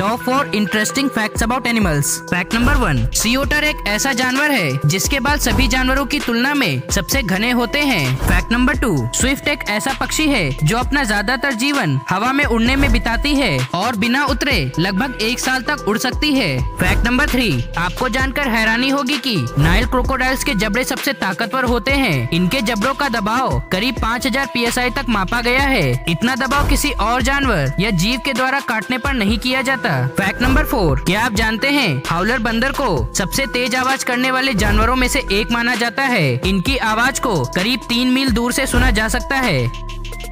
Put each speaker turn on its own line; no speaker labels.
Top 4 interesting facts about animals. Fact number 1, sea otter एक ऐसा जानवर है जिसके बाल सभी जानवरों की तुलना में सबसे घने होते हैं। फैक्ट नंबर 2, स्विफ्ट एक ऐसा पक्षी है जो अपना ज्यादातर जीवन हवा में उड़ने में बिताती है और बिना उतरे लगभग 1 साल तक उड़ सकती है। फैक्ट नंबर 3, आपको जानकर हैरानी होगी कि नाइल क्रोकोडाइल्स के जबड़े सबसे ताकतवर होते हैं। इनके जबड़ों का दबाव करीब 5000 PSI तक मापा गया है। इतना दबाव किसी और जानवर या जीव के द्वारा काटने पर नहीं किया जाता। फैक्ट नंबर 4, क्या आप जानते हैं हाउलर बंदर को सबसे तेज आवाज करने वाले जानवरों में से एक माना जाता है। इनकी आवाज को करीब 3 मील दूर से सुना जा सकता है।